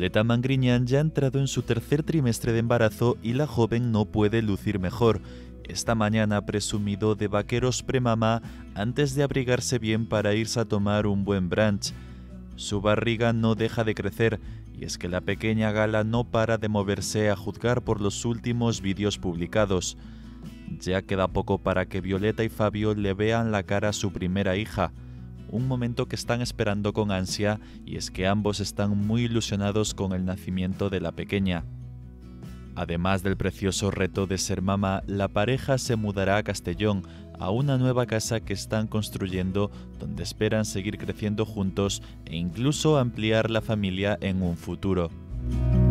Violeta Mangriñán ya ha entrado en su tercer trimestre de embarazo y la joven no puede lucir mejor. Esta mañana ha presumido de vaqueros premamá antes de abrigarse bien para irse a tomar un buen brunch. Su barriga no deja de crecer y es que la pequeña Gala no para de moverse a juzgar por los últimos vídeos publicados. Ya queda poco para que Violeta y Fabio le vean la cara a su primera hija. Un momento que están esperando con ansia y es que ambos están muy ilusionados con el nacimiento de la pequeña. Además del precioso reto de ser mamá, la pareja se mudará a Castellón, a una nueva casa que están construyendo donde esperan seguir creciendo juntos e incluso ampliar la familia en un futuro.